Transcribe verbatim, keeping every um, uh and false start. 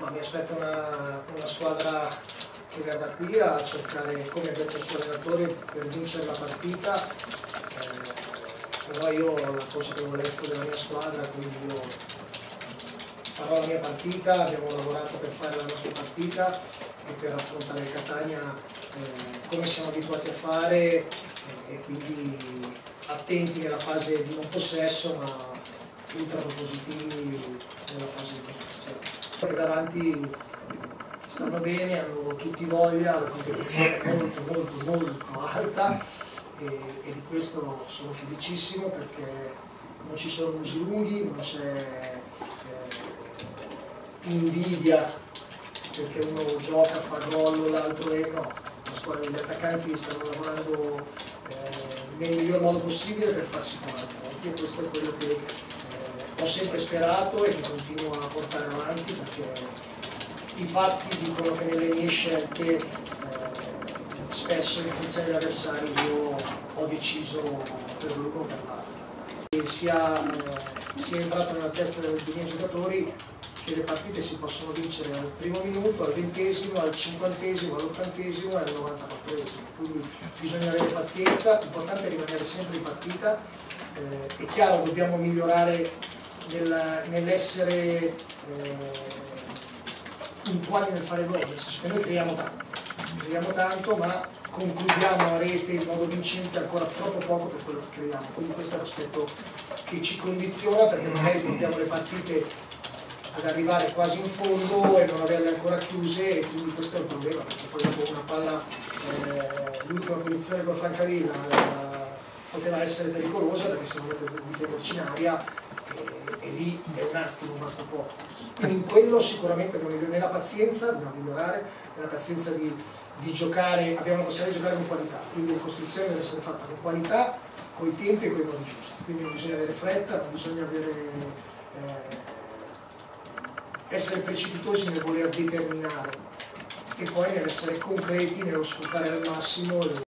Ma mi aspetto una, una squadra che verrà qui a cercare, come ha detto il suo allenatore, per vincere la partita, eh, però io ho la consapevolezza della mia squadra, quindi io farò la mia partita, abbiamo lavorato per fare la nostra partita e per affrontare il Catania eh, come siamo abituati a fare eh, e quindi attenti nella fase di non possesso ma ultra propositivi nella fase di costruzione. Perché davanti stanno bene, hanno tutti voglia, la competizione è molto molto molto alta e, e di questo sono felicissimo perché non ci sono usi lunghi, non c'è eh, invidia perché uno gioca, fa gol, l'altro è no, la squadra degli attaccanti stanno lavorando eh, nel miglior modo possibile per farsi avanti. E questo è quello che eh, ho sempre sperato e che continuo a portare avanti perché i fatti dicono che nelle mie scelte eh, spesso in funzione degli avversari io ho deciso per l'uno o per l'altro. E sia, eh, sia entrato nella testa dei miei giocatori che le partite si possono vincere al primo minuto, al ventesimo, al cinquantesimo, all'ottantesimo e al novantaquattresimo. Quindi bisogna avere pazienza, l'importante è rimanere sempre in partita. Eh, è chiaro, dobbiamo migliorare nel, nell'essere eh, puntuali nel fare gol, nel senso che noi creiamo tanto, creiamo tanto ma concludiamo a rete in modo vincente ancora troppo poco per quello che creiamo, quindi questo è l'aspetto che ci condiziona perché magari portiamo le partite ad arrivare quasi in fondo e non averle ancora chiuse e quindi questo è il problema perché poi dopo una palla, eh, l'ultima punizione con Francavilla eh, poteva essere pericolosa perché se volete difenderci in aria e, e lì è un attimo, basta poco. Quindi in quello sicuramente nella pazienza dobbiamo migliorare, nella pazienza di, di giocare, abbiamo la possibilità di giocare con qualità, quindi la costruzione deve essere fatta con qualità, con i tempi e con i modi giusti, quindi non bisogna avere fretta, non bisogna avere, eh, essere precipitosi nel voler determinare e poi nell'essere concreti, nello sfruttare al massimo